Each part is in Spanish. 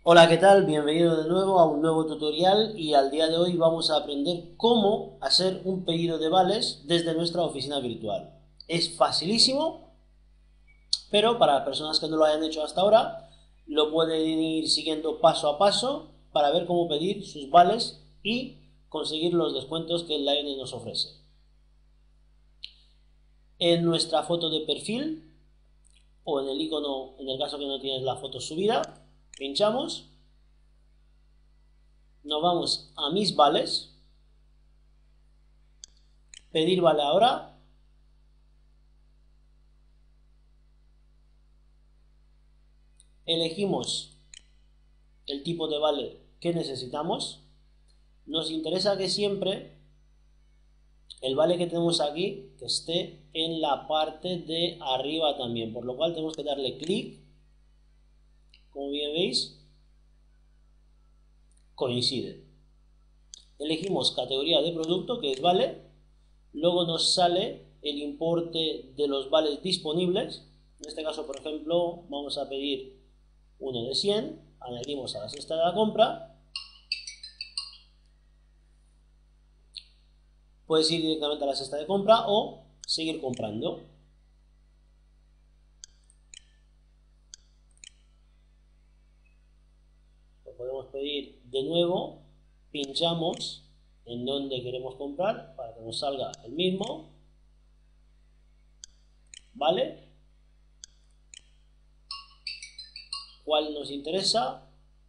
Hola, ¿qué tal? Bienvenido de nuevo a un nuevo tutorial y al día de hoy vamos a aprender cómo hacer un pedido de vales desde nuestra oficina virtual. Es facilísimo, pero para las personas que no lo hayan hecho hasta ahora, lo pueden ir siguiendo paso a paso para ver cómo pedir sus vales y conseguir los descuentos que el Lion nos ofrece. En nuestra foto de perfil o en el icono, en el caso que no tienes la foto subida, pinchamos. Nos vamos a mis vales, pedir vale ahora, elegimos el tipo de vale que necesitamos. Nos interesa que siempre el vale que tenemos aquí que esté en la parte de arriba también, por lo cual tenemos que darle clic. Como bien veis, coincide. Elegimos categoría de producto, que es vale. Luego nos sale el importe de los vales disponibles. En este caso, por ejemplo, vamos a pedir uno de 100. Añadimos a la cesta de la compra. Puedes ir directamente a la cesta de compra o seguir comprando. Lo podemos pedir de nuevo, pinchamos en donde queremos comprar para que nos salga el mismo, ¿vale? ¿Cuál nos interesa?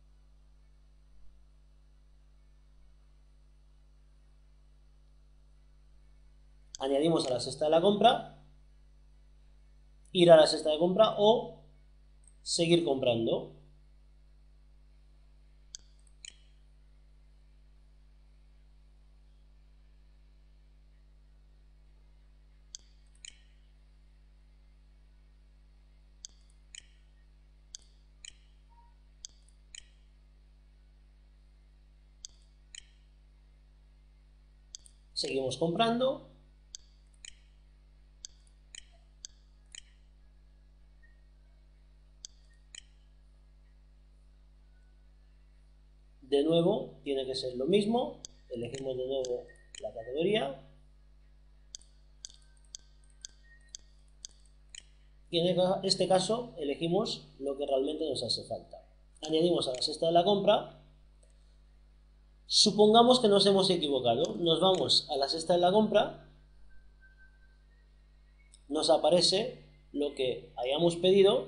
Añadimos a la cesta de la compra, ir a la cesta de compra o seguir comprando. Seguimos comprando. De nuevo, tiene que ser lo mismo. Elegimos de nuevo la categoría. Y en este caso elegimos lo que realmente nos hace falta. Añadimos a la cesta de la compra. Supongamos que nos hemos equivocado. Nos vamos a la cesta de la compra. Nos aparece lo que hayamos pedido.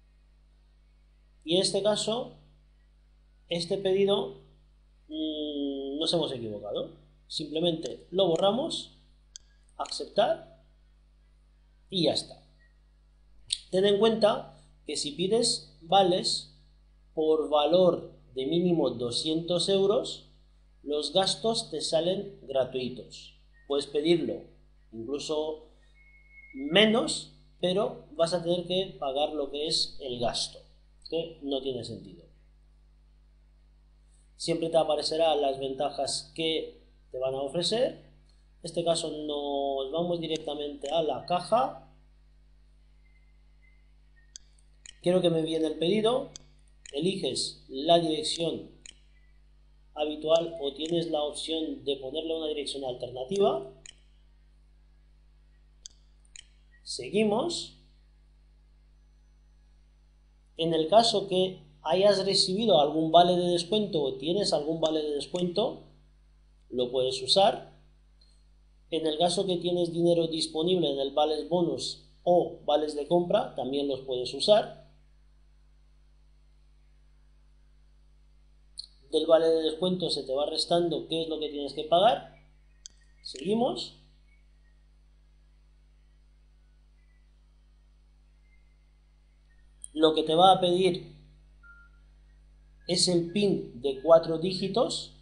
Y en este caso, este pedido nos hemos equivocado. Simplemente lo borramos, aceptar y ya está. Ten en cuenta que si pides vales por valor de mínimo 200 euros, los gastos te salen gratuitos. Puedes pedirlo incluso menos, pero vas a tener que pagar lo que es el gasto, que no tiene sentido. Siempre te aparecerán las ventajas que te van a ofrecer. En este caso nos vamos directamente a la caja. Quiero que me envíen el pedido. Eliges la dirección habitual o tienes la opción de ponerle una dirección alternativa. Seguimos. En el caso que hayas recibido algún vale de descuento o tienes algún vale de descuento, lo puedes usar. En el caso que tienes dinero disponible en el vales bonus o vales de compra, también los puedes usar. Del vale de descuento se te va restando qué es lo que tienes que pagar. Seguimos. Lo que te va a pedir es el PIN de 4 dígitos.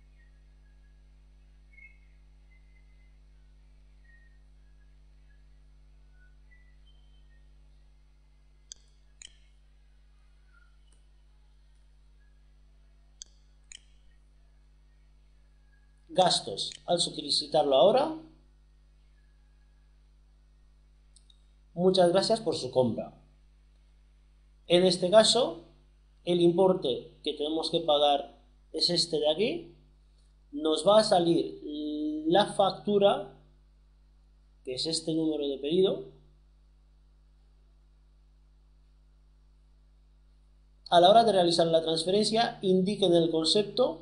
Gastos, al solicitarlo ahora. Muchas gracias por su compra. En este caso, el importe que tenemos que pagar es este de aquí, nos va a salir la factura, que es este número de pedido. A la hora de realizar la transferencia, indique en el concepto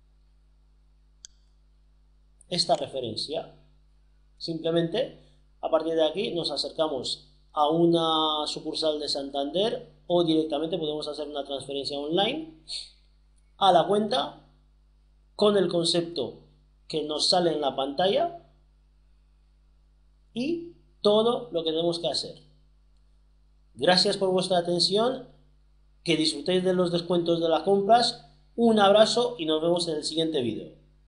esta referencia. Simplemente, a partir de aquí, nos acercamos a una sucursal de Santander o directamente podemos hacer una transferencia online a la cuenta con el concepto que nos sale en la pantalla y todo lo que tenemos que hacer. Gracias por vuestra atención, que disfrutéis de los descuentos de las compras, un abrazo y nos vemos en el siguiente vídeo.